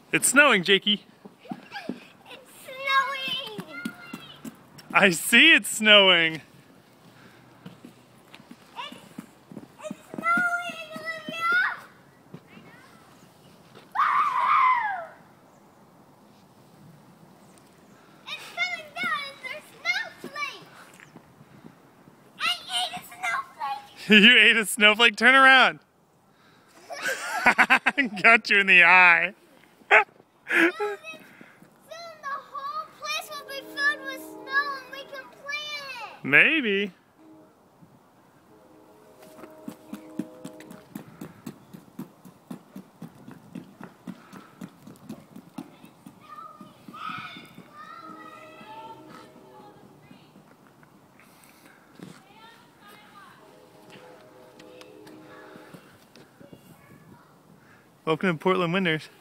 It's snowing, Jakey. It's snowing! I see it's snowing. It's snowing, Olivia! It's coming down and there's snowflakes! I ate a snowflake! You ate a snowflake? Turn around. Got you in the eye. Soon the whole place will be filled with snow and we can plant it! Maybe. Welcome to Portland Winters.